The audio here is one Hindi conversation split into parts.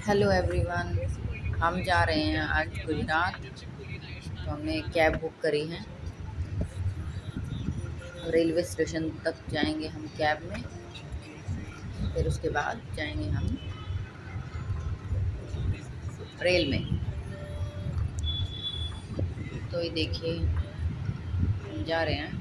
हेलो एवरीवन, हम जा रहे हैं आज गुजरात। तो हमने कैब बुक करी है। रेलवे स्टेशन तक जाएंगे हम कैब में, फिर उसके बाद जाएंगे हम रेल में। तो ये देखिए हम जा रहे हैं।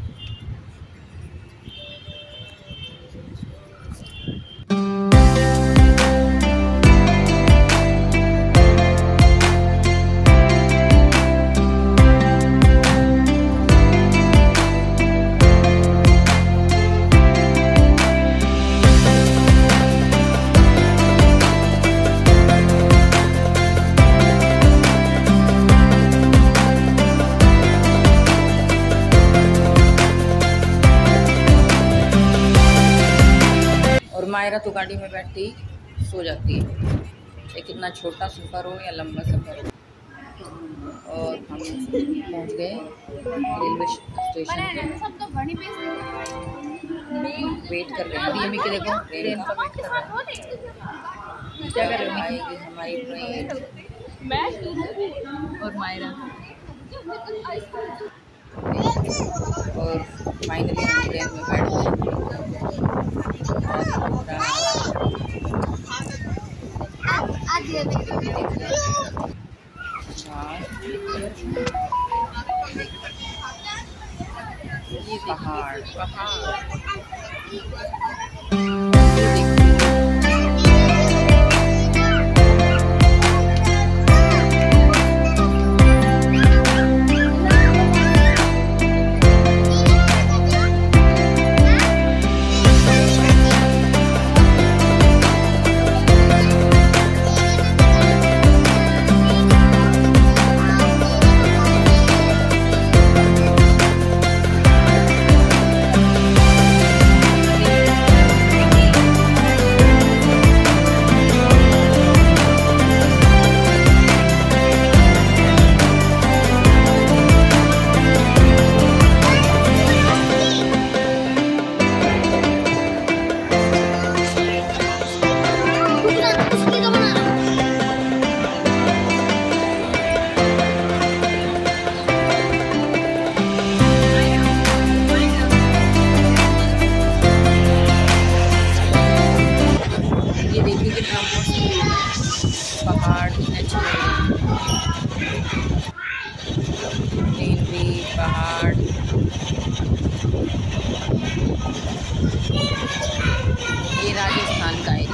मायरा तो गाड़ी में बैठती सो जाती है, चाहे कितना छोटा सफ़र हो या लंबा सफ़र हो। और हम पहुंच गए रेलवे स्टेशन पे। वेट कर रहे हैं। ये के देखो ट्रेन का वेट कर रहे हैं। क्या कर रहे हैं? आएगी हमारी ट्रेन और मायरा। और फाइनली हम ट्रेन में बैठ गए। ये पहाड़ पहाड़ ग्रीनरी पहाड़। ये राजस्थान का एरिया।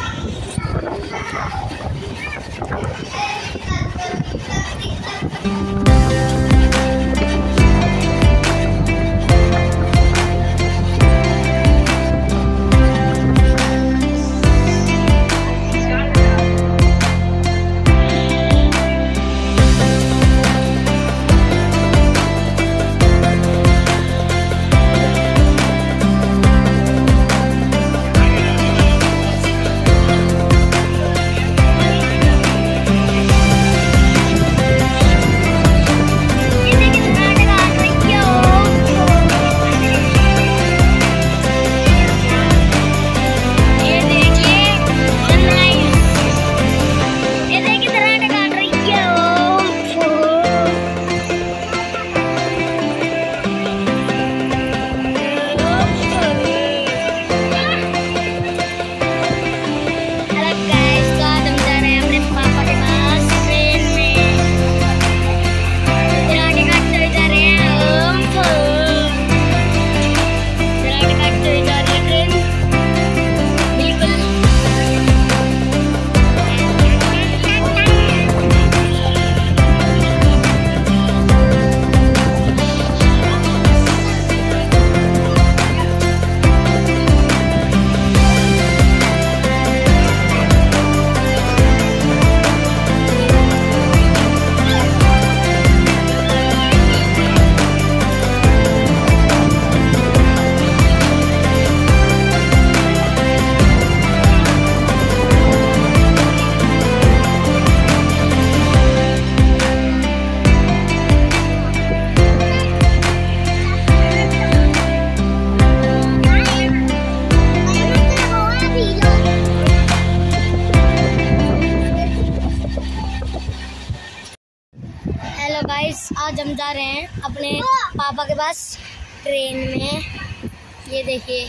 आज हम जा रहे हैं अपने पापा के पास ट्रेन में। ये देखिए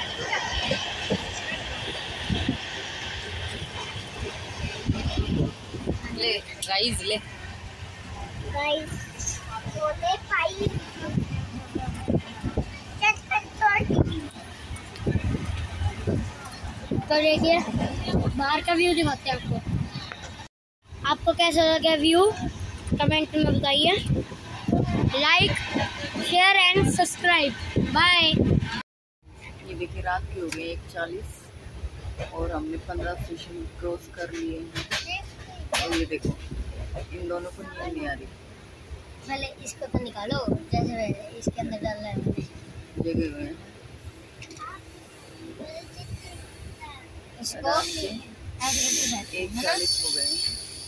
ले गाइस, ले गाइस तो देखिए बाहर का व्यू दिखाते हैं आपको कैसा लगा व्यू कमेंट में बताइए। Like share and subscribe. Bye. ये देखिए रात की हो गई 1:40 और हमने 15 स्टेशन क्रॉस कर लिए हैं। और ये देखो इन दोनों को नींद नहीं आ रही। पहले इसको तो निकालो, जैसे इसके अंदर डालना है जगह हुए हैं इसको। 1:40 हो गए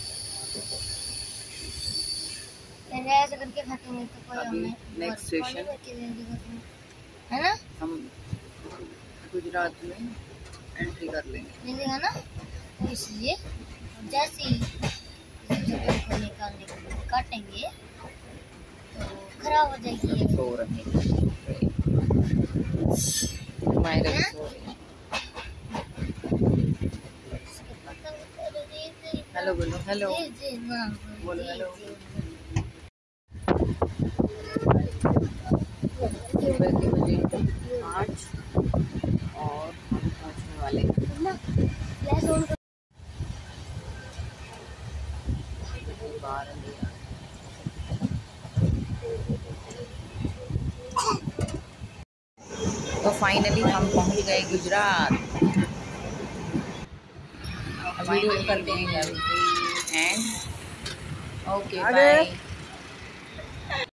ऐसे करके फेंकेंगे तो कोई अभी नेक्स्ट स्टेशन है ना, हम गुजरात में एंट्री कर लेंगे। है ना। तो इसलिए जैसे ही को निकालने के लिए काटेंगे तो खराब हो जाएगी। सो रहे हेलो बोलो, हेलो बोलो, हेलो। सुबह के बजे 8 और हम पहुँचने वाले तो फाइनली हम पहुँच गए गुजरात। वीडियो करते हैं एंड ओके बाय।